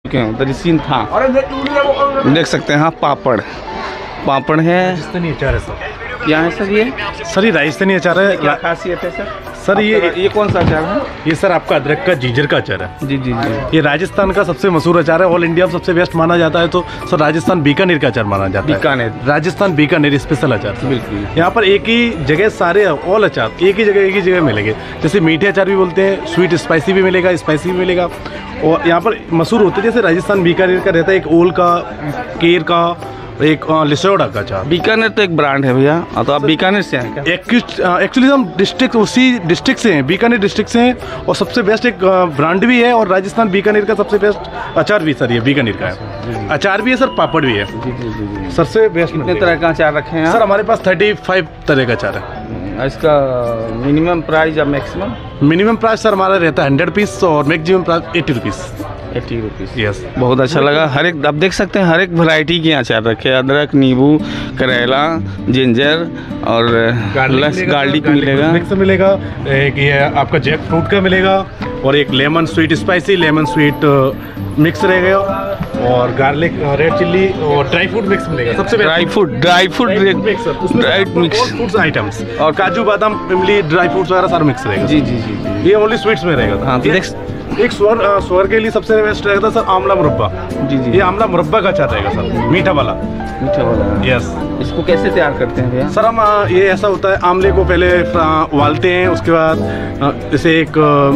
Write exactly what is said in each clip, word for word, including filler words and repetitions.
क्यों दरिसीन था। देख सकते हैं हाँ पापड़ पापड़ है। राजस्थानी अचार है सर। क्या है सर ये? सर ये राजस्थानी अचार है। क्या खासियत है सर? सर ये ये कौन सा अचार है? ये सर आपका अदरक का जींजर का अचार है। जी जी जी। ये राजस्थान का सबसे मशहूर अचार है। ऑल इंडिया में सबसे बेस्ट माना जाता है तो सर राजस्थान बीकानेर का अचार माना जाता है। बीकानेर राजस्थान बीकानेर स्पेशल अचार। बिल्कुल। यहाँ पर एक ही जगह सारे ऑल अचार एक ही जगह एक ही जगह मिलेंगे। जैसे मीठे अचार भी बोलते हैं, स्वीट स्पाइसी भी मिलेगा, स्पाइसी भी मिलेगा। और यहाँ पर मशहूर होते हैं जैसे राजस्थान बीकानेर का रहता है, एक ओल का, केर का, एक लिसोड़ा का अचार। बीकानेर तो एक ब्रांड है भैया। तो आप बीकानेर से हैं क्या? एक्चुअली हम डिस्ट्रिक्ट उसी डिस्ट्रिक्ट से हैं, बीकानेर डिस्ट्रिक्ट से हैं। और सबसे बेस्ट एक ब्रांड भी है और राजस्थान बीकानेर का सबसे बेस्ट अचार भी सर ये बीकानेर का है। अचार भी है सर, पापड़ भी है। जी जी जी। सबसे बेस्ट। कितने तरह का अचार रखे हैं सर? हमारे पास थर्टी फाइव तरह का अचार है। इसका मिनिमम प्राइस या मैक्सिमम? मिनिमम प्राइस सर हमारा रहता है हंड्रेड पीस और maximum price eighty rupees. Eighty rupees. Yes. बहुत अच्छा लगा। हर एक आप देख सकते हैं हर एक वैरायटी के अचार रखे, अदरक, नींबू, करेला, जिंजर और गार्लिक मिलेगा। मिक्स मिलेगा। एक ये आपका जैक फ्रूट का मिलेगा और एक lemon sweet spicy, lemon sweet mix रहेगा और गार्लिक रेड चिल्ली और ड्राई फ्रूट मिक्स मिलेगा। सबसे dry fruit dry fruit mix dry mix fruits items और काजू बादाम इमली ड्राई फ्रूट्स वगैरह सारा मिक्स रहेगा। जी जी जी। ये ओनली स्वीट्स में रहेगा। हाँ तो देख एक स्वर स्वर के लिए सबसे बेस्ट रहेगा सर आंवला मुरब्बा। जी जी। ये आंवला मुरब्बा का अचार रहेगा सर, मीठा वाला। मीठा वाला। यस। इसको कैसे तैयार करते हैं भैया? सर हम ये ऐसा होता है, आंवले को पहले उबालते हैं, उसके बाद जैसे एक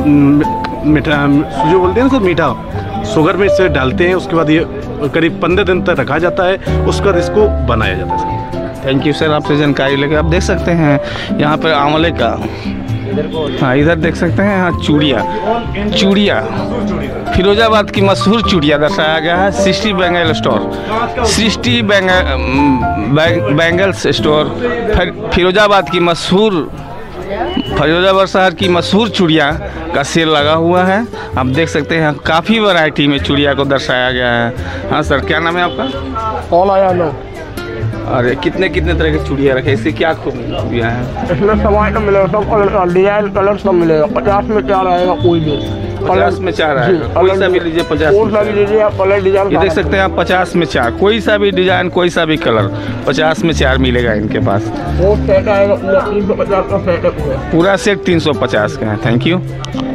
मीठा जो बोलते हैं ना सर मीठा, शुगर में इसे डालते हैं। उसके बाद ये करीब पंद्रह दिन तक रखा जाता है, उसके बाद इसको बनाया जाता है सर। थैंक यू सर, आपसे जानकारी लेकर। आप देख सकते हैं यहाँ पर आंवले का, हाँ इधर देख सकते हैं हाँ चूड़िया चूड़िया फिरोजाबाद की मशहूर चूड़िया दर्शाया गया है। Srishti bangle store, Srishti bangle bangles store Firozabad की मशहूर फिरोजाबाद शहर की मशहूर चूड़िया का सेल लगा हुआ है। आप देख सकते हैं काफ़ी वैरायटी में चूड़िया को दर्शाया गया है। हाँ सर, क्या नाम है आपका? ऑल आया लो। अरे कितने कितने तरह की चूड़िया रखे, इससे क्या खूबियाँ हैं? इसमें सब आइटम मिलेगा, सब डिजाइन कलर सब मिलेगा। पचास में चार आएगा कोई भी। पचास में चार आएगा, कोई सा भी लीजिए पचास कोई सा भी लीजिए आप, कलर डिजाइन। ये देख सकते हैं आप पचास में चार, कोई सा भी डिजाइन कोई सा भी कलर पचास में चार मिलेगा इनके पास। वो सेट आएगा पूरा तीन सौ पचास का सेट है पूरा। पूरा सेट तीन सौ पचास का है। Thank you.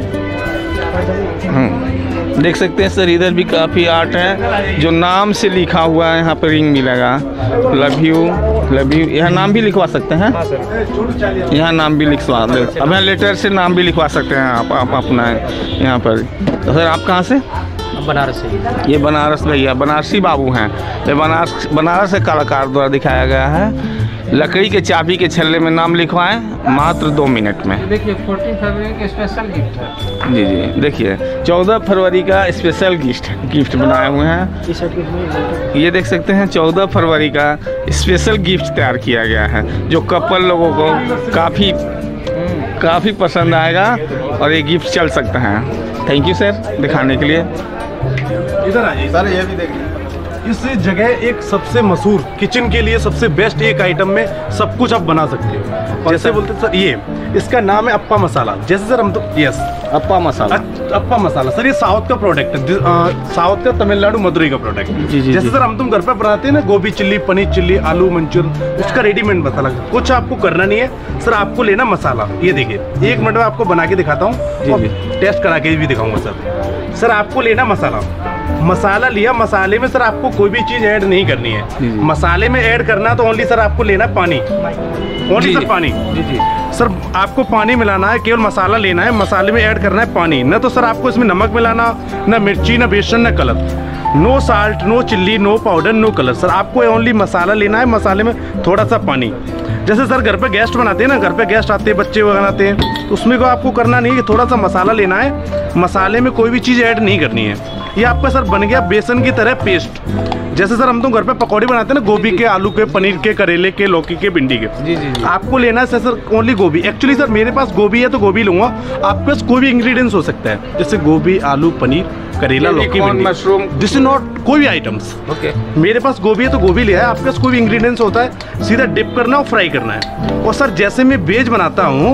देख सकते हैं सर इधर भी काफ़ी आर्ट है जो नाम से लिखा हुआ है। यहाँ पर रिंग मिलेगा, लव यू लव यू। यहाँ नाम भी लिखवा सकते हैं, यहाँ नाम भी लिखवा दे। अब यहाँ लेटर से नाम भी लिखवा सकते हैं आप, आप अपना यहाँ पर। तो सर आप कहाँ से? बनारस से। ये बनारस भैया बनारसी बाबू हैं। ये बनारस बनारस से कलाकार द्वारा दिखाया गया है। लकड़ी के चाबी के छल्ले में नाम लिखवाएं मात्र दो मिनट में। देखिए चौदह फरवरी का स्पेशल गिफ्ट है। जी जी देखिए चौदह फरवरी का स्पेशल गिफ्ट गिफ्ट बनाए हुए हैं। ये देख सकते हैं चौदह फरवरी का स्पेशल गिफ्ट तैयार किया गया है जो कपल लोगों को काफ़ी काफ़ी पसंद आएगा और ये गिफ्ट चल सकता है। थैंक यू सर दिखाने के लिए। इधर आइए सर, ये भी देखिए। इस जगह एक सबसे मशहूर किचन के लिए सबसे बेस्ट एक आइटम में सब कुछ आप बना सकते हो। जैसे बोलते हैं सर ये इसका नाम है अप्पा मसाला। जैसे सर हम तो यस अप्पा मसाला अप्पा मसाला सर ये साउथ का प्रोडक्ट है, साउथ का तमिलनाडु मदुरई का प्रोडक्ट है। जी जी जैसे जी। सर हम तुम घर पर बनाते हैं ना गोभी चिल्ली, पनीर चिल्ली, आलू मंचूर, उसका रेडीमेड मसाला। कुछ आपको करना नहीं है सर, आपको लेना मसाला। ये देखिए एक मिनट में आपको बना के दिखाता हूँ और टेस्ट करा के भी दिखाऊंगा सर। सर आपको लेना मसाला, मसाला लिया, मसाले में सर आपको कोई भी चीज़ ऐड नहीं करनी है। मसाले में ऐड करना तो ओनली सर आपको लेना पानी, ओनली सर पानी। जी जी सर आपको पानी मिलाना है, केवल मसाला लेना है, मसाले में ऐड करना है पानी। न तो सर आपको इसमें नमक मिलाना, न मिर्ची, न बेसन, न colour. No salt, no chilli, no powder, no colour. Sir आपको ओनली मसाला लेना है, मसाले में थोड़ा सा पानी। जैसे सर घर पे गेस्ट बनाते हैं ना, घर पे गेस्ट आते हैं, बच्चे वगैरह आते हैं, तो उसमें को आपको करना नहीं है, थोड़ा सा मसाला लेना है, मसाले में कोई भी चीज़ ऐड नहीं करनी है। ये आपका सर बन गया बेसन की तरह पेस्ट। जैसे सर हम तो घर पे पकौड़े बनाते हैं ना, गोभी के, आलू के, पनीर के, करेले के, लौकी के, भिंडी के। जी जी, जी। आपको लेना है सर ओनली गोभी। एक्चुअली सर मेरे पास गोभी है तो गोभी लूंगा, आपके पास कोई भी इंग्रेडिएंट्स हो सकता है, जैसे गोभी, आलू, पनीर, करेला, लौकी, मशरूम, दिस इज नॉट कोई भी आइटम्स। ओके मेरे पास गोभी है तो गोभी लिया है, आपके पास कोई भी इंग्रेडिएंट्स होता है, सीधा डिप करना और फ्राई करना है। और सर जैसे मैं वेज बनाता हूँ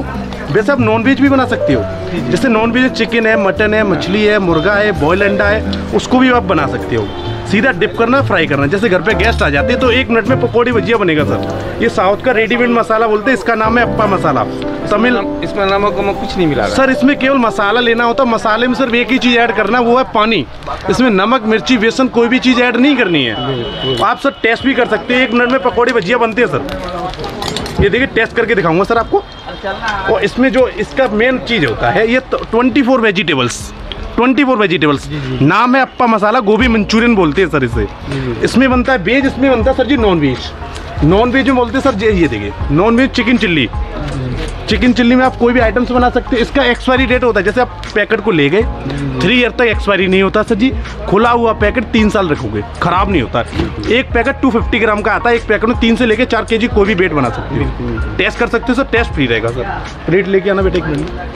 वैसे आप नॉन वेज भी बना सकते हो, जैसे नॉन वेज चिकन है, मटन है, मछली है, मुर्गा है, बॉयल अंडा है, उसको भी आप बना सकते हो। सीधा डिप करना, फ्राई करना। जैसे घर पे गेस्ट आ जाते हैं तो एक मिनट में पकौड़ी भजिया बनेगा सर। ये साउथ का रेडीमेड मसाला बोलते हैं, इसका नाम है अप्पा मसाला। तमिल इसमें नमक वमक कुछ नहीं मिला सर, इसमें केवल मसाला लेना होता है। मसाले में सिर्फ एक ही चीज़ ऐड करना, वो है पानी। इसमें नमक, मिर्ची, बेसन कोई भी चीज़ ऐड नहीं करनी है। आप सर टेस्ट भी कर सकते हैं, एक मिनट में पकौड़ी भजिया बनती है सर। ये देखिए टेस्ट करके दिखाऊंगा सर आपको। और इसमें जो इसका मेन चीज़ होता है, ये twenty four vegetables twenty four vegetables नाम है अप्पा मसाला। गोभी मंचूरियन बोलते हैं सर इसे। इसमें बनता है वेज, इसमें बनता है sir ji non veg. Non veg में बोलते हैं सर, ये देखिए non veg chicken chilli. Chicken chilli में आप कोई भी आइटम्स बना सकते हैं। इसका एक्सपायरी डेट होता है, जैसे आप पैकेट को ले गए, थ्री ईयर तक एक्सपायरी नहीं होता सर जी। खुला हुआ पैकेट तीन साल रखोगे, खराब नहीं होता। एक पैकेट टू फिफ्टी ग्राम का आता है, एक पैकेट में तीन से लेके चार के जी कोई भी वेट बना सकते हो। टेस्ट कर सकते हो सर, टेस्ट फ्री रहेगा सर। रेट लेके आना बेटा एक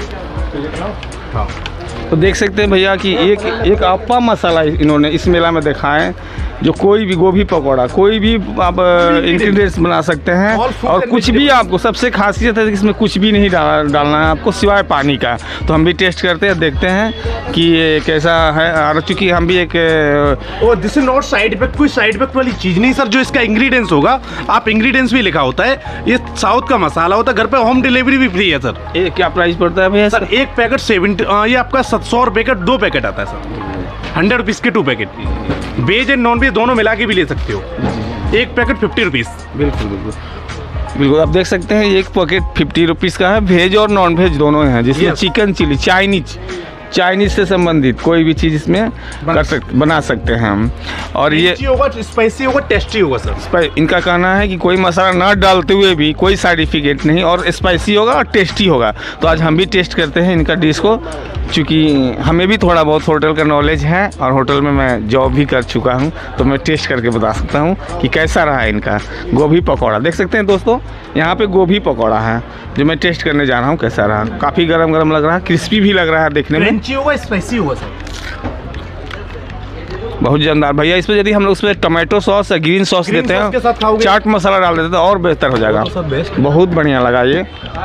मिनट। हाँ, तो देख सकते हैं भैया कि एक एक अप्पा मसाला इन्होंने इस मेला में दिखाया है, जो कोई भी गोभी पकौड़ा, कोई भी आप इंग्रेडिएंट्स बना सकते हैं। और कुछ भी आपको, सबसे खासियत है कि इसमें कुछ भी नहीं डाल डालना है आपको सिवाय पानी का। तो हम भी टेस्ट करते हैं, देखते हैं कि ये कैसा है। और चूँकि हम भी एक और this is not side effect, कोई साइड इफेक्ट वाली चीज़ नहीं सर। जो इसका इंग्रेडिएंट्स होगा, आप इंग्रेडिएंट्स भी लिखा होता है। ये साउथ का मसाला होता है, घर पे होम डिलीवरी भी फ्री है सर। ये क्या प्राइस पड़ता है भैया सर? एक पैकेट सेवेंटी, ये आपका सौ रुपये का दो पैकेट आता है सर। हंड्रेड रुपीज़ के two packet. Veg and non veg दोनों मिला के भी ले सकते हो। एक पैकेट फिफ्टी रुपीज़। बिल्कुल बिल्कुल बिल्कुल, आप देख सकते हैं एक पैकेट फिफ्टी रुपीज़ का है। वेज और नॉन वेज दोनों हैं, जिसमें चिकन चिली, चाइनीज चाइनीज से संबंधित कोई भी चीज़ इसमें कर सकते बना सकते हैं हम। और ये होगा, स्पाइसी होगा, टेस्टी होगा सर। इनका कहना है कि कोई मसाला ना डालते हुए भी कोई साइड इफेक्ट नहीं, और स्पाइसी होगा और टेस्टी होगा। तो आज हम भी टेस्ट करते हैं इनका डिश को, क्योंकि हमें भी थोड़ा बहुत होटल का नॉलेज है और होटल में मैं जॉब भी कर चुका हूं, तो मैं टेस्ट करके बता सकता हूं कि कैसा रहा इनका गोभी पकौड़ा। देख सकते हैं दोस्तों, यहाँ पे गोभी पकौड़ा है जो मैं टेस्ट करने जा रहा हूं, कैसा रहा। काफ़ी गरम गरम लग रहा है, क्रिस्पी भी लग रहा है देखने में। क्रंची होगा, स्पाइसी होगा सर, बहुत जानदार। भैया इसमें यदि हम लोग उसमें टमाटो सॉस या ग्रीन सॉस देते हैं, चाट मसाला डाल देते हैं, और बेहतर हो जाएगा। बहुत बढ़िया लगा ये,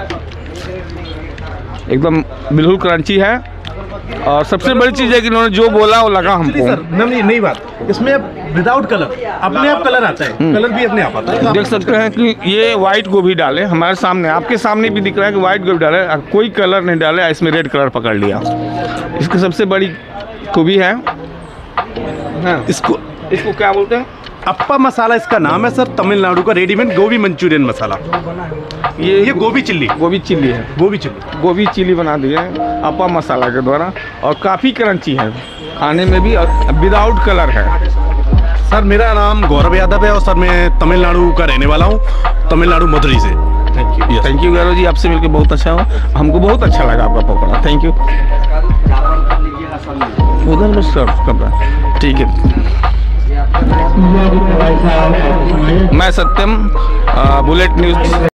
एकदम बिल्कुल क्रंची है। और सबसे बड़ी चीज़ है कि इन्होंने जो बोला वो लगा हमको। सर नहीं नहीं बात, इसमें विदाउट कलर अपने आप कलर आता है। कलर भी अपने आप आता है। देख सकते हैं कि ये व्हाइट गोभी डाले हमारे सामने, आपके सामने भी दिख रहा है कि व्हाइट गोभी डाले, कोई कलर नहीं डाले, इसमें रेड कलर पकड़ लिया। इसकी सबसे बड़ी खूबी है, हाँ, इसको इसको क्या बोलते हैं? अप्पा मसाला इसका नाम है सर। तमिलनाडु का रेडीमेड गोभी मंचूरियन मसाला। ये ये गोभी चिल्ली गोभी चिल्ली है, गोभी चिल्ली गोभी चिल्ली बना दी है अप्पा मसाला के द्वारा, और काफ़ी क्रंची है खाने में भी, और विदाउट कलर है। सर मेरा नाम गौरव यादव है और सर मैं तमिलनाडु का रहने वाला हूँ, तमिलनाडु मदुरई से। Thank you thank you Gaurav ji, आपसे मिलकर बहुत अच्छा हुआ, हमको बहुत अच्छा लगा आपका पकौड़ा। Thank you. उधर में सर्व कर रहा है, ठीक है। मैं सत्यम, बुलेट न्यूज़।